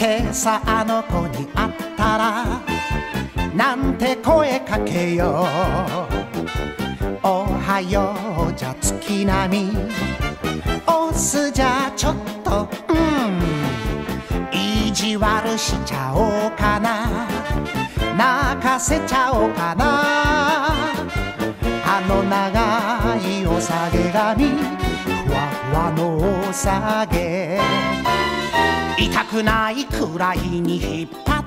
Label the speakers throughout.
Speaker 1: 今朝あの子に会ったらなんて声かけよう。おはようじゃ月並み、おすじゃちょっと意地悪しちゃおうかな、泣かせちゃおうかな。あの長いおさげ髪、ふわふわのおさげ、痛くないくらいに引っ張って、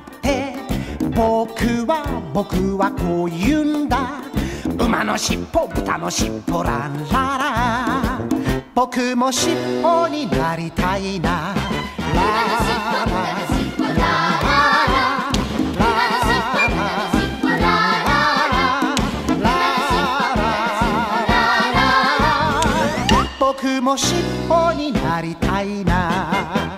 Speaker 1: 僕はこう言うんだ。馬のしっぽ豚のしっぽランララ、僕もしっぽになりたいな。ラララ僕もしっぽになりたいな。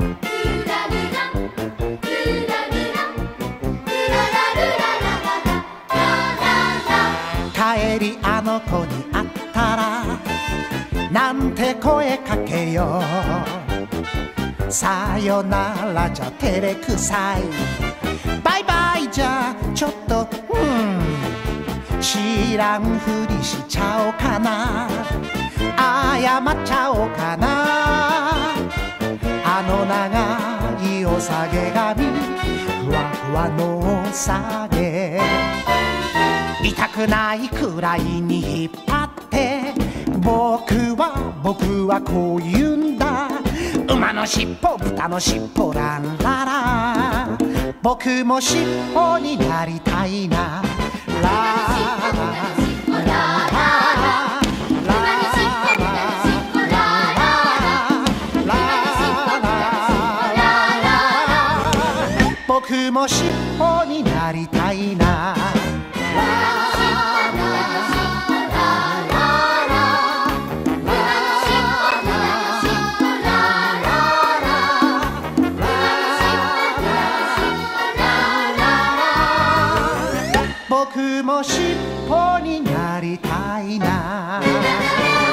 Speaker 1: 帰りあの子に会ったらなんて声かけよう。さよならじゃ照れくさい、バイバイじゃちょっと知らんふりしちゃおうかな、謝っちゃおうかな。あの長いおさげ髪、ふわふわのおさげ、痛くないくらいに引っ張って、僕はこう言うんだ。馬のしっぽ豚のしっぽランララ、僕もしっぽになりたいな。ラララ僕もしっぽになりたいな。僕もしっぽになりたいな。